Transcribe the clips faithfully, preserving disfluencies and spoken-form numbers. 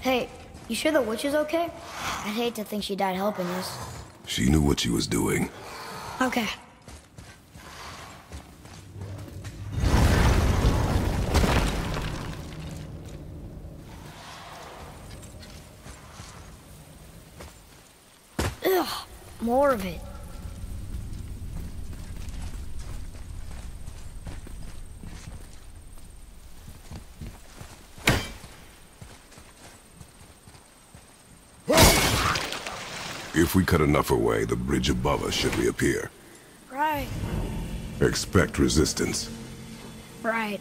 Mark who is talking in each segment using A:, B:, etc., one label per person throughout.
A: Hey, you sure the witch is okay? I'd hate to think she died helping us.
B: She knew what she was doing.
A: Okay. Ugh, more of it.
B: If we cut enough away, the bridge above us should reappear.
A: Right.
B: Expect resistance.
A: Right.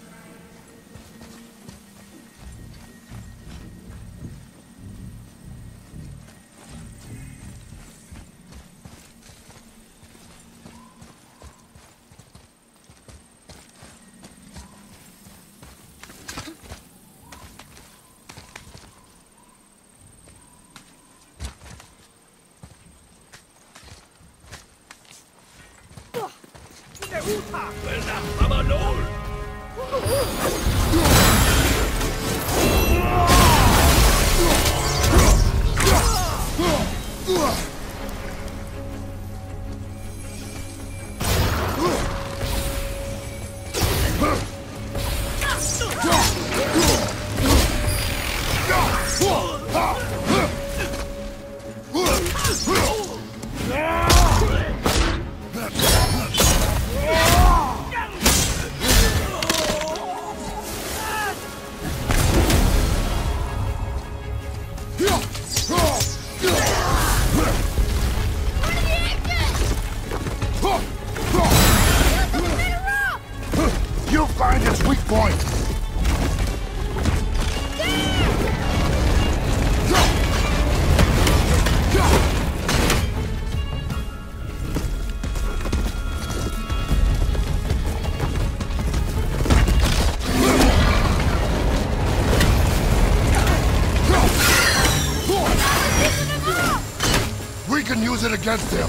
C: You'll find its weak point. We can use it against him.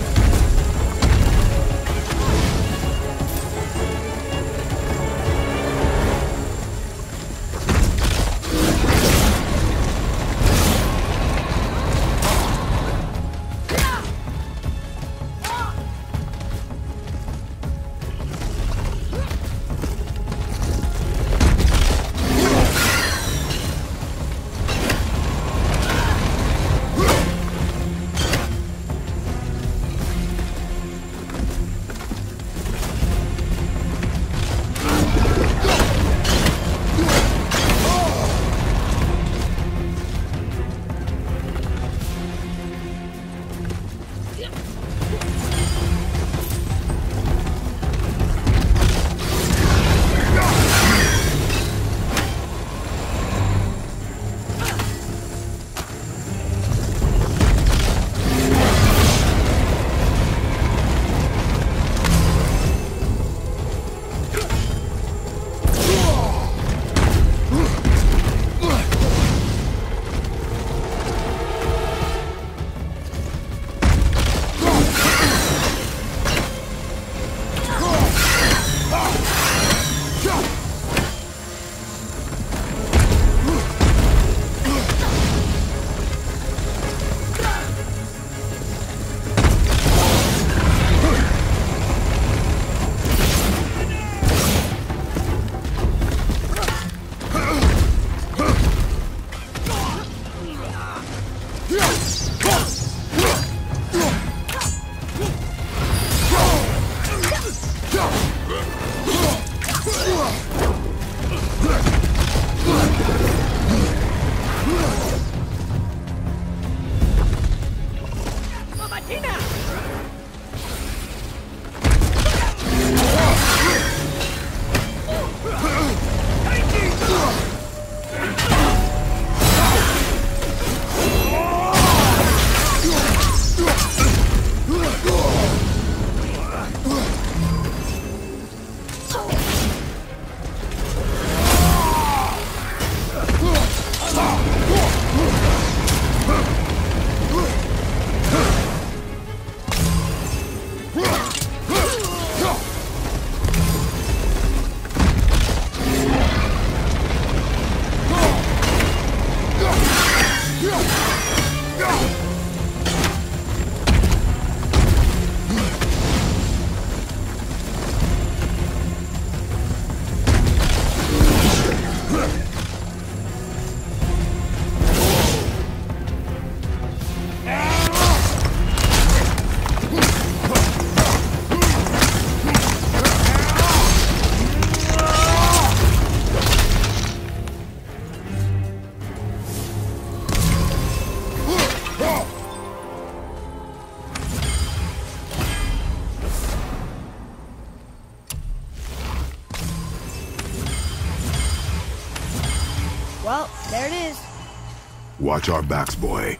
B: Watch our backs, boy.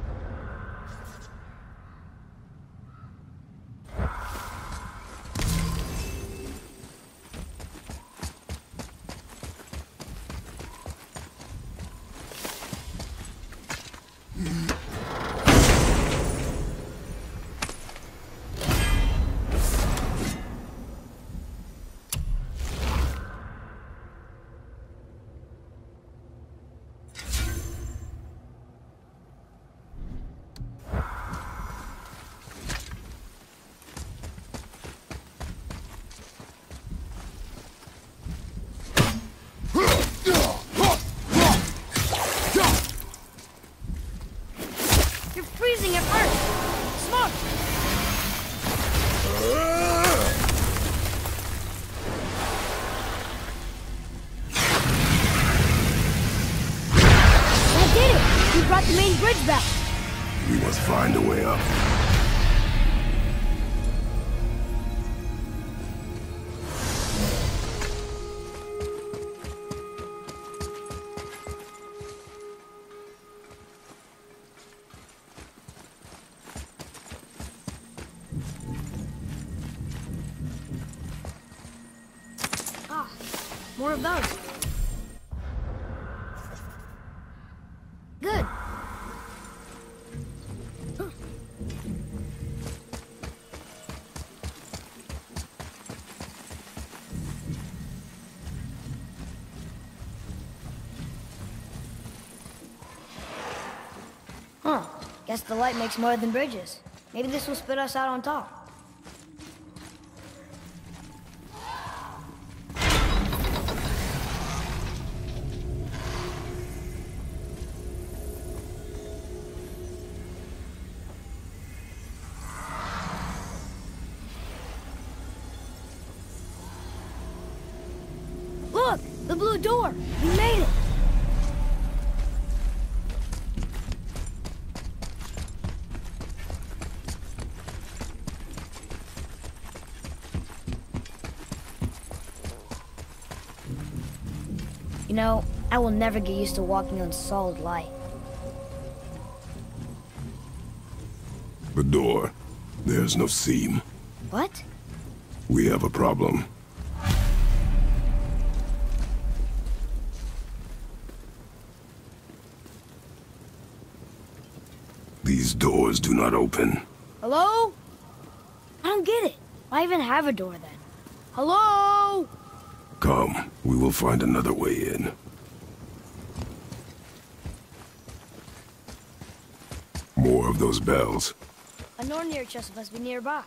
A: Bridge back.
B: We must find a way up.
A: Ah, more of those. Good. Huh. Guess the light makes more than bridges. Maybe this will spit us out on top. Look! The blue door! We made it! You know, I will never get used to walking on solid light.
B: The door. There's no seam.
A: What?
B: We have a problem. These doors do not open.
A: Hello? I don't get it. Why even have a door then? Hello?
B: Come, we will find another way in. More of those bells.
A: A Nornir chest must be nearby.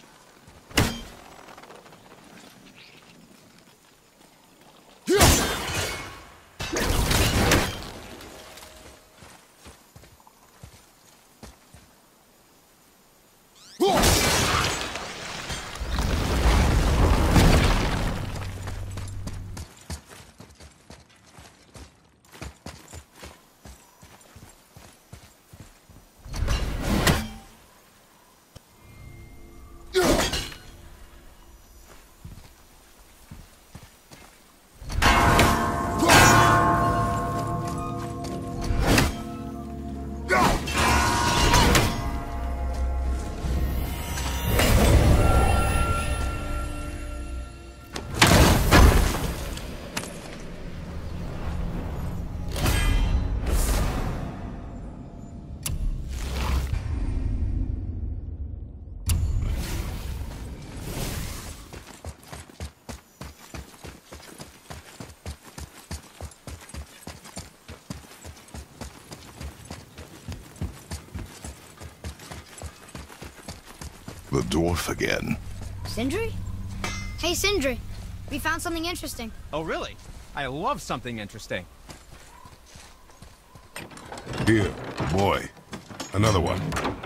B: The dwarf again.
A: Sindri? Hey, Sindri. We found something interesting.
D: Oh, really? I love something interesting.
B: Here, boy. Another one.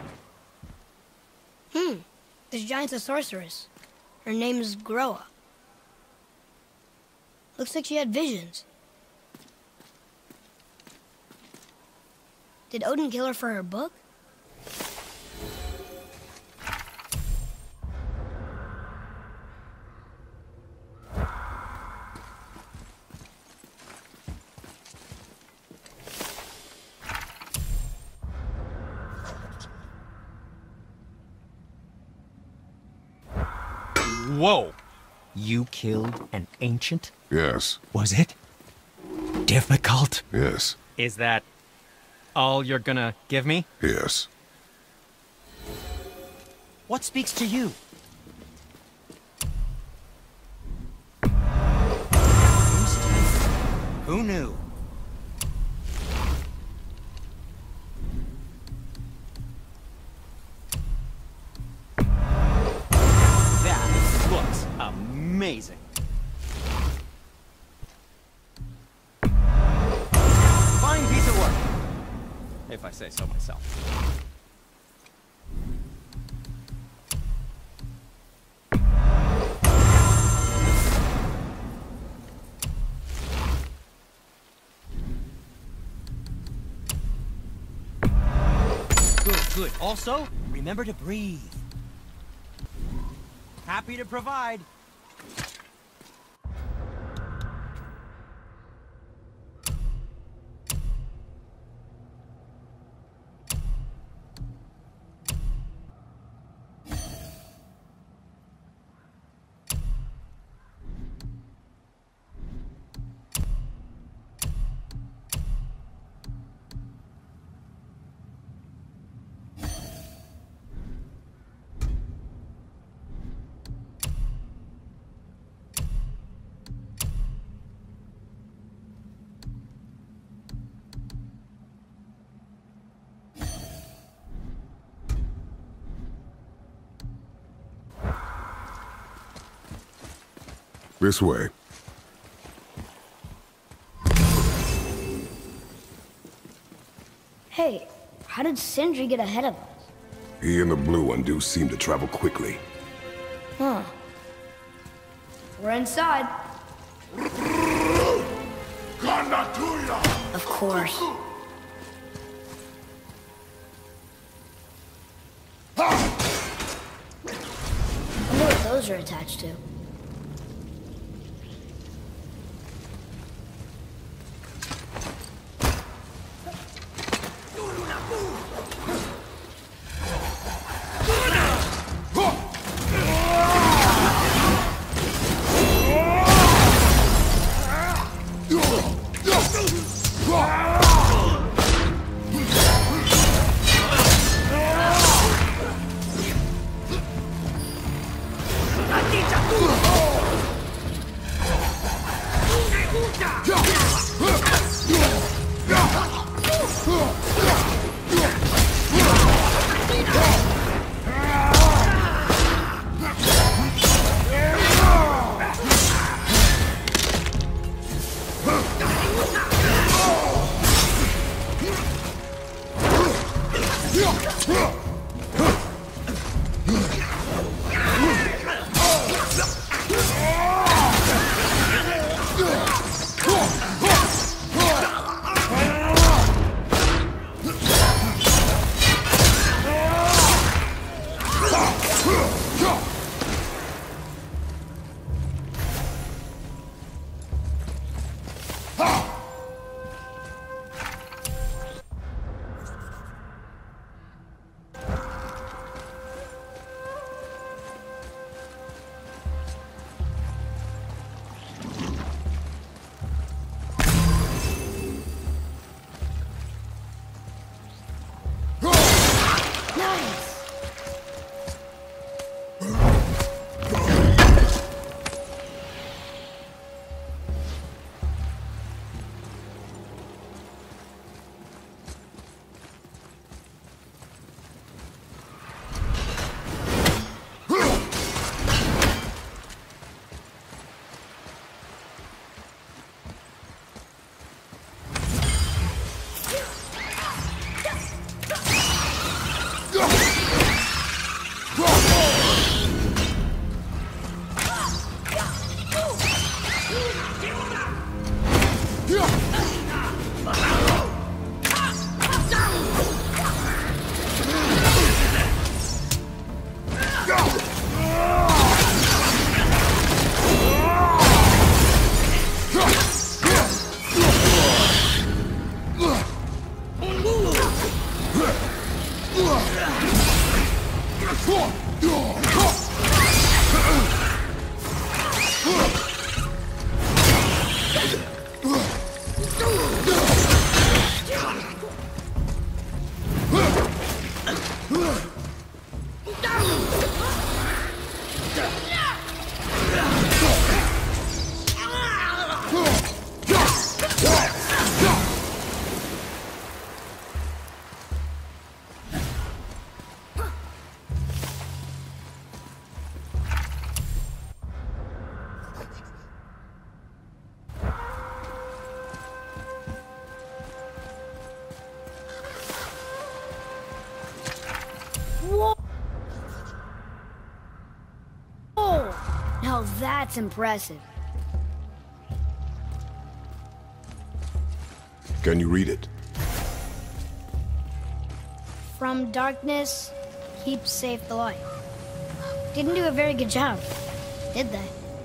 A: Hmm. This giant's a sorceress. Her name is Groa. Looks like she had visions. Did Odin kill her for her book?
D: Whoa! You killed an ancient?
B: Yes.
D: Was it difficult?
B: Yes.
D: Is that all you're gonna give me?
B: Yes.
D: What speaks to you? Who knew? That looks amazing. Fine piece of work, if I say so myself. Good, good. Also, remember to breathe. Happy to provide.
B: This way.
A: Hey, how did Sindri get ahead of us?
B: He and the blue one do seem to travel quickly.
A: Huh. We're inside. Of course. I wonder what those are attached to. Now that's impressive.
B: Can you read it?
A: From darkness, keep safe the light. Didn't do a very good job, did they?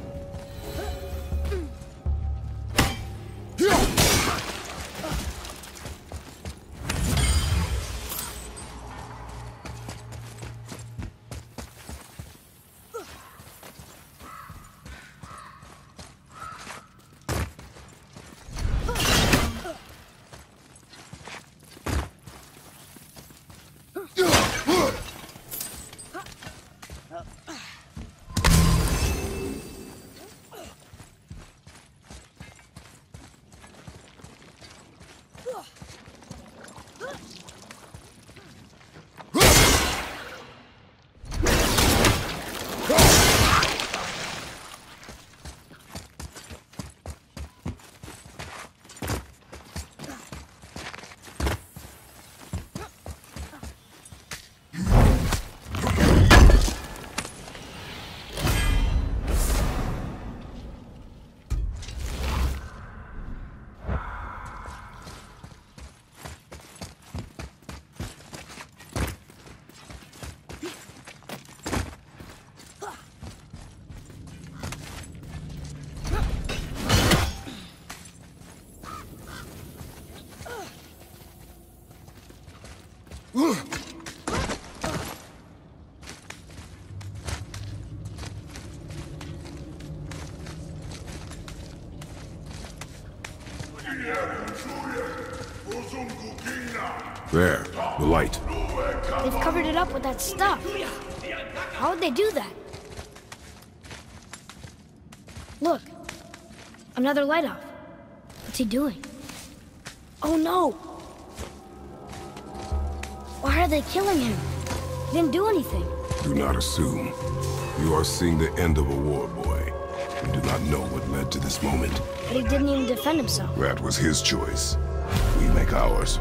B: There, the light.
A: They've covered it up with that stuff. How would they do that? Look, another light off. What's he doing? Oh no! Why are they killing him? He didn't do anything.
B: Do not assume. You are seeing the end of a war, boy. You do not know what led to this moment.
A: But he didn't even defend himself.
B: That was his choice. We make ours.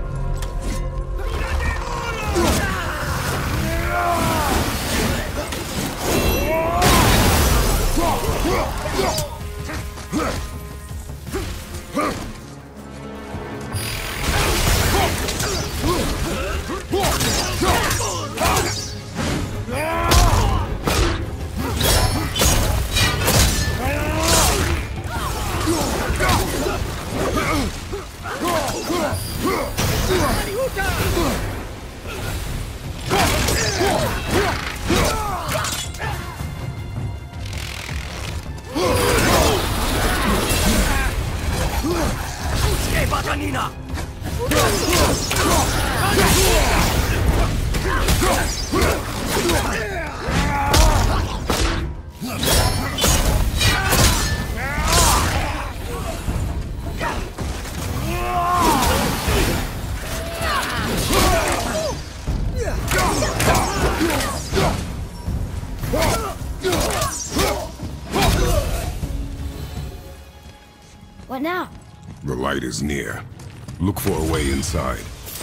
A: What now?
B: The light is near. Look for a way inside.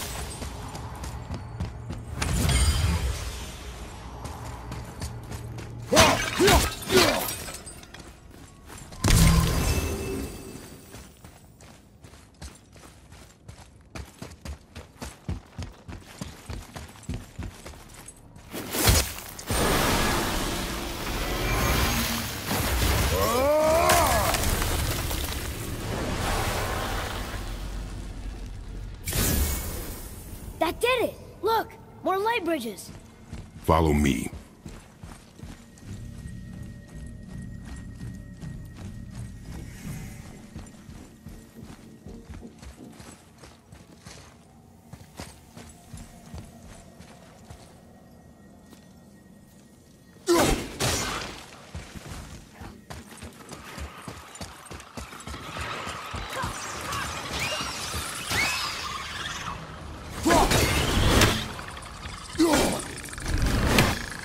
A: That did it! Look! More light bridges!
B: Follow me.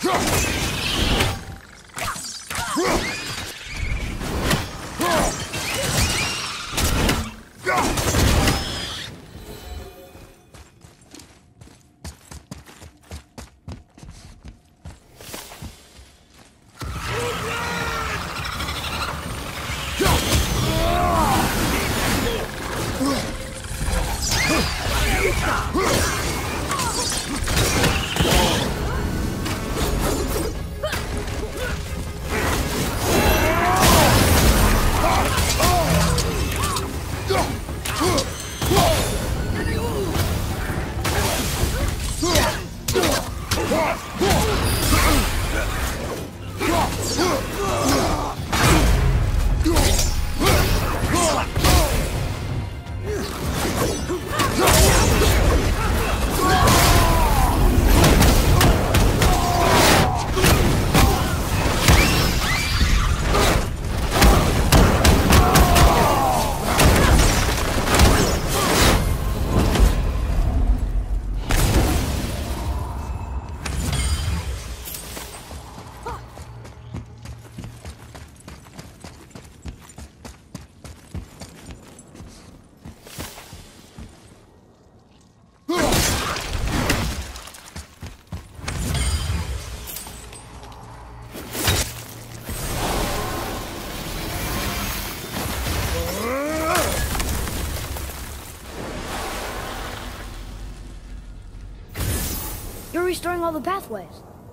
A: You're restoring all the pathways.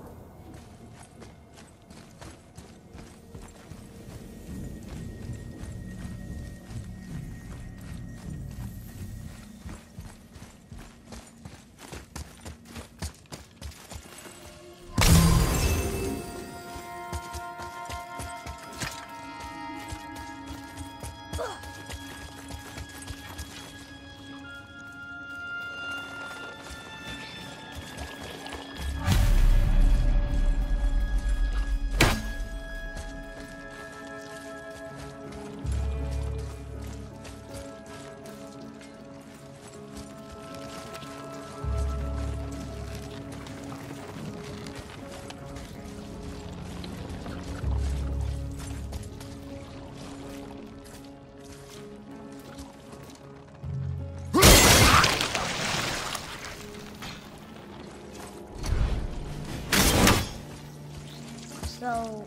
A: So...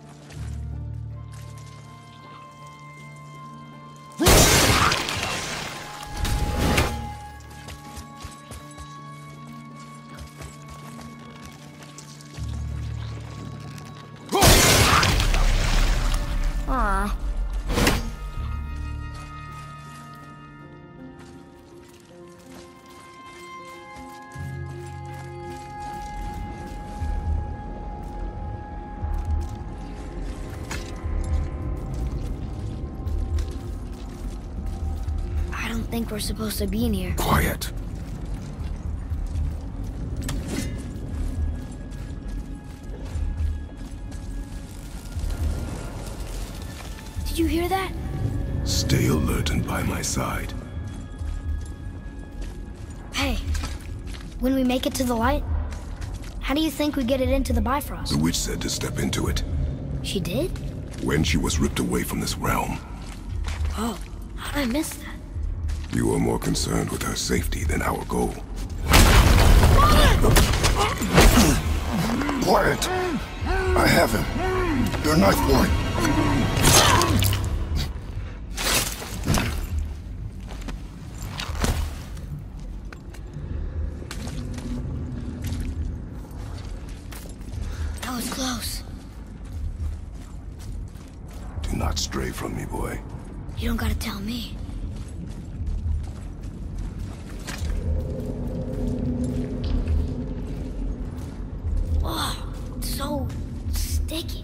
A: Aw. I don't think we're supposed to be in here.
B: Quiet.
A: Did you hear that?
B: Stay alert and by my side.
A: Hey, when we make it to the light, how do you think we get it into the Bifrost?
B: The witch said to step into it.
A: She did?
B: When she was ripped away from this realm.
A: Oh, how did I miss that?
B: You are more concerned with her safety than our goal.
C: Quiet. I have him. Your knife boy.
A: That was close.
B: Do not stray from me, boy.
A: You don't gotta tell me. Oh, it's so sticky.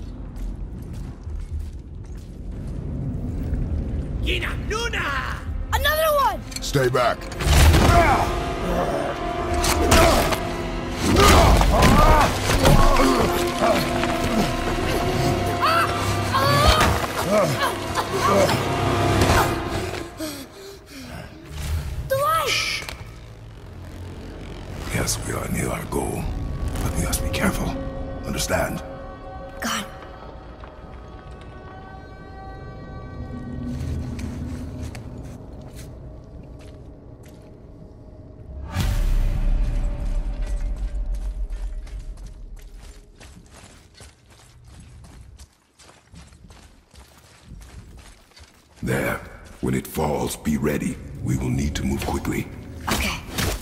A: Another one!
C: Stay back.
A: The light!
B: Yes, we are near our goal, but we must be careful.
C: Understand?
A: God.
B: There. When it falls, be ready. We will need to move quickly.
A: Okay.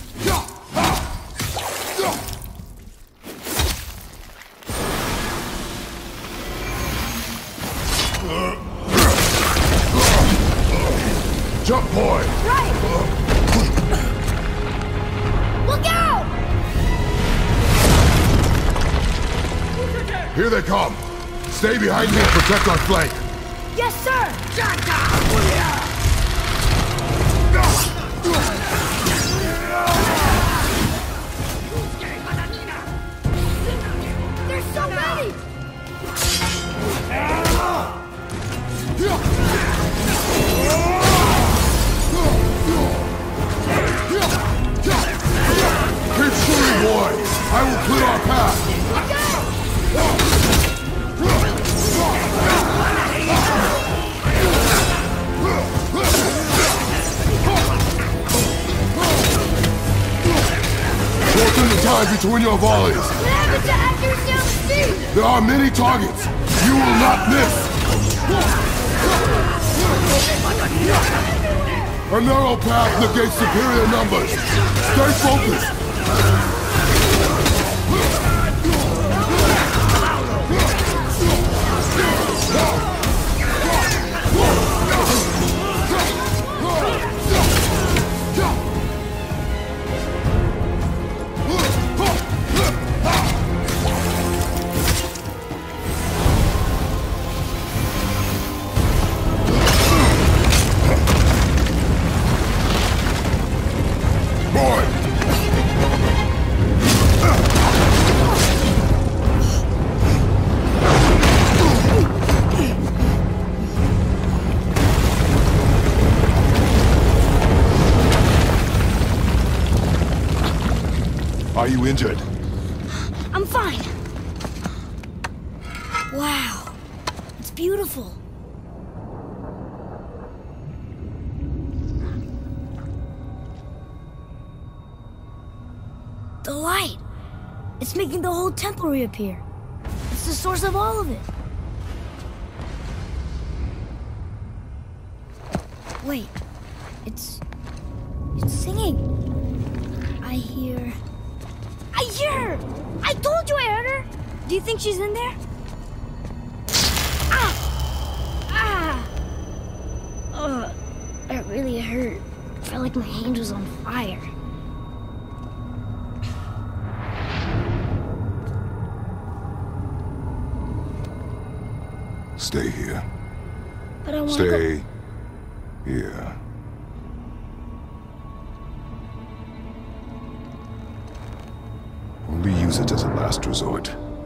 B: Jump point!
A: Right! Look out!
B: Here they come! Stay behind me and protect our flank!
A: Yes, sir! There's so many!
B: Keep shooting, boy! I will clear our path! Shorten the time between your volleys!
A: What happened to Atreus down the street?
B: There are many targets! You will not miss! A narrow path negates superior numbers! Stay focused! Are you injured?
A: I'm fine. Wow. It's beautiful. The light. It's making the whole temple reappear. It's the source of all of it. Wait. It's... It's singing. I hear... I hear her! I told you I heard her! Do you think she's in there? Ah! Ah! Ugh, that really hurt. I felt like my hand was on fire.
B: Stay here.
A: But I want to
B: Stay
A: go...
B: here. Only use it as a last resort.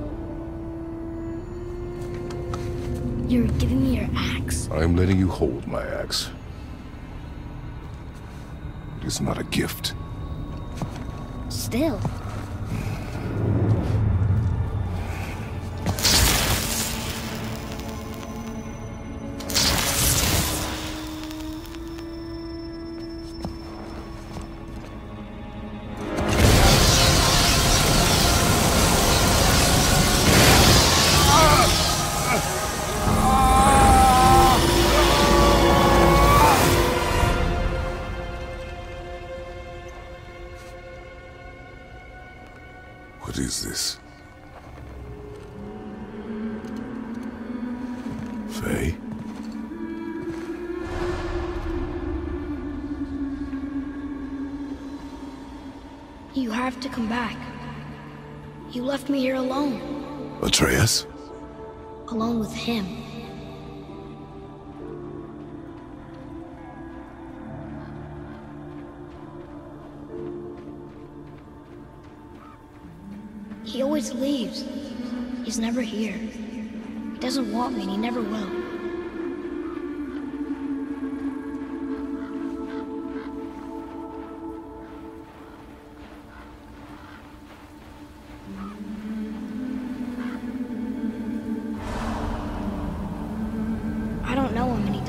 A: You're giving me your axe?
B: I'm letting you hold my axe. It is not a gift.
A: Still.
B: What is this? Faye?
A: You have to come back. You left me here alone.
B: Atreus?
A: Alone with him. He always leaves. He's never here. He doesn't want me and he never will.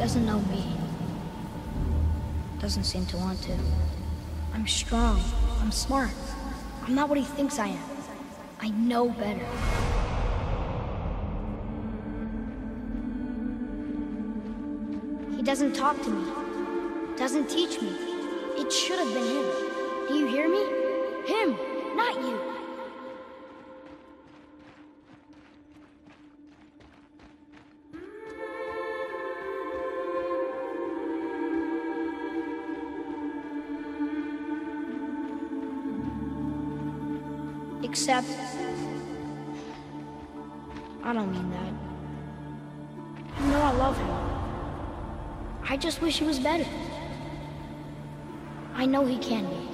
A: doesn't know me. Doesn't seem to want to. I'm strong. I'm smart. I'm not what he thinks I am. I know better. He doesn't talk to me. Doesn't teach me. It should have been him. Do you hear me? Him, not you. Except, I don't mean that. You know I love him. I just wish he was better. I know he can be.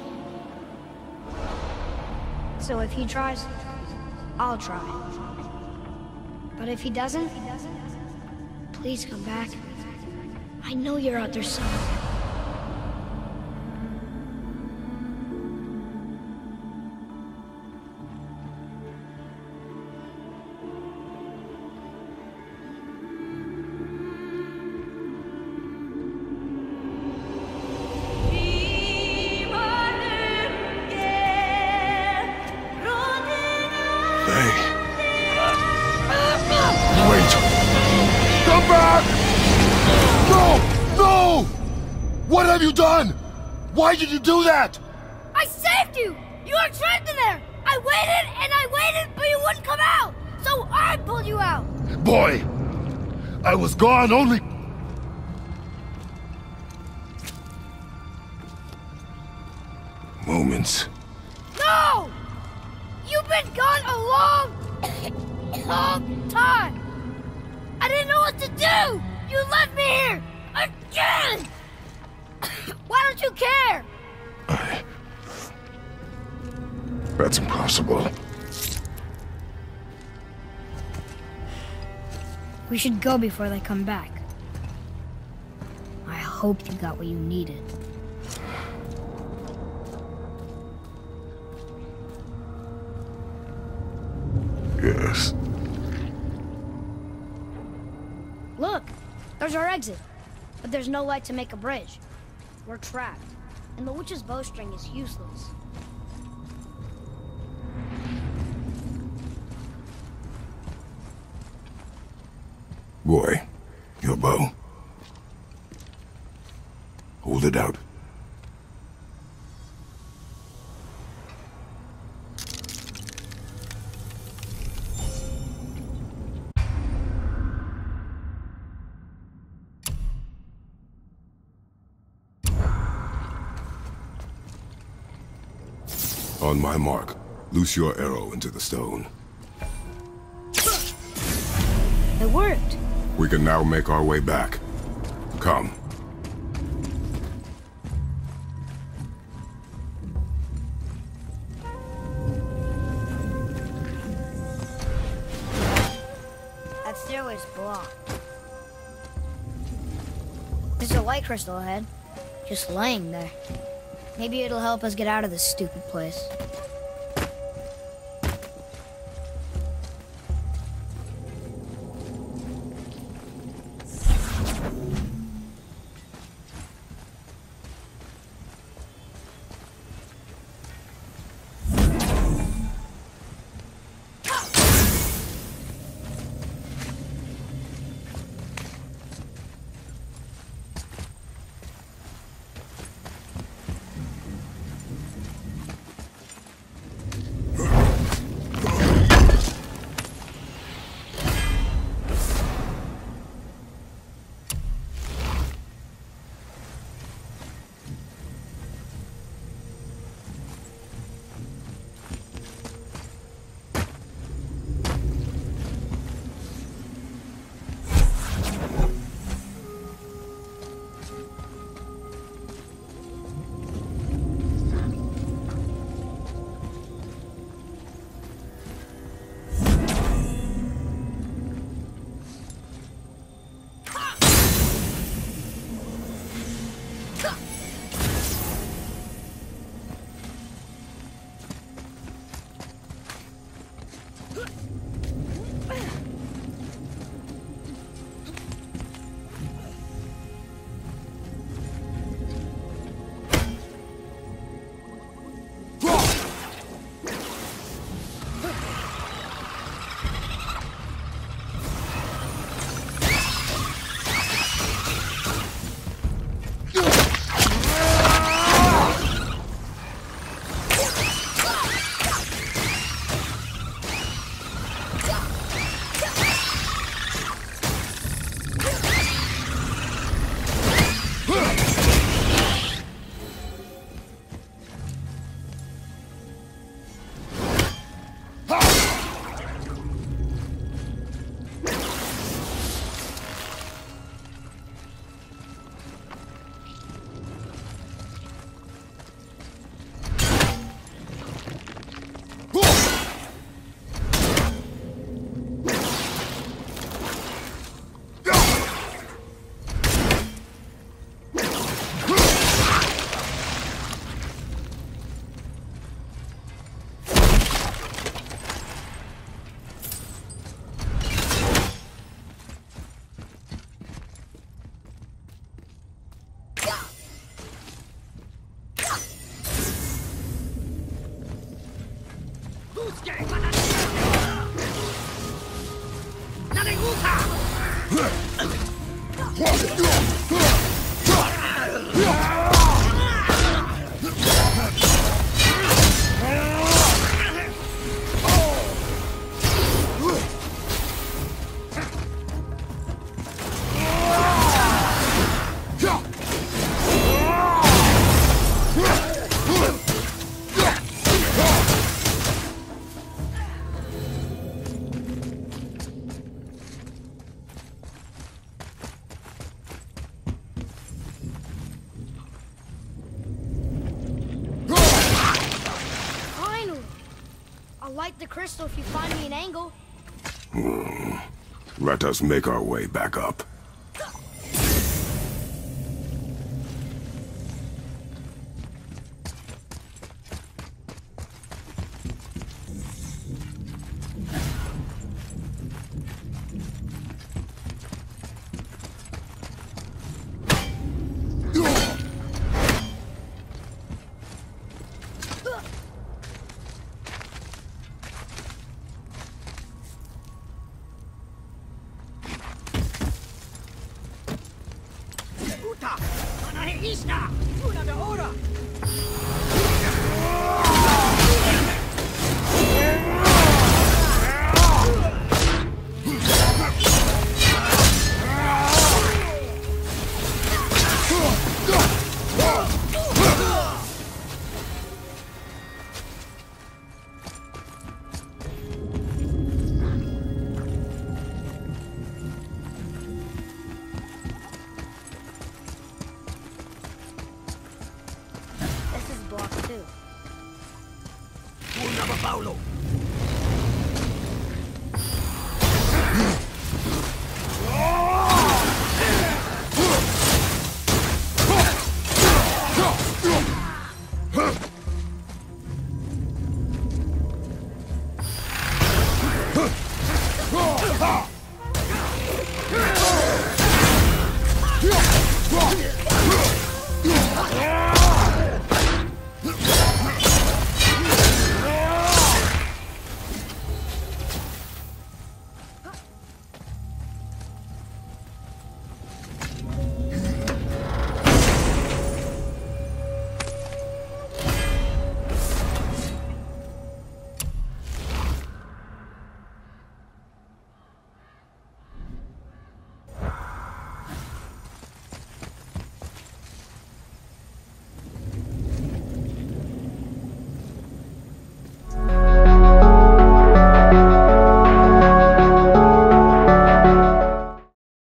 A: So if he tries, I'll try. But if he doesn't, please come back. I know you're out there somewhere.
C: What have you done? Why did you do that?
A: I saved you! You were trapped in there! I waited and I waited, but you wouldn't come out! So I pulled you out!
C: Boy, I was gone only... moments.
A: No! You've been gone a long, long time! I didn't know what to do! You left me here! Again! Why don't you care?
C: I... That's impossible.
A: We should go before they come back. I hope you got what you needed.
C: Yes.
A: Look, there's our exit. But there's no light to make a bridge. We're trapped, and the witch's bowstring is useless.
B: Boy, your bow. Hold it out. On my mark, loose your arrow into the stone.
A: It worked.
B: We can now make our way back. Come.
A: That stairway's blocked. There's a light crystal ahead, just laying there. Maybe it'll help us get out of this stupid place. the crystal if you find me an angle.
B: Hmm. Let us make our way back up.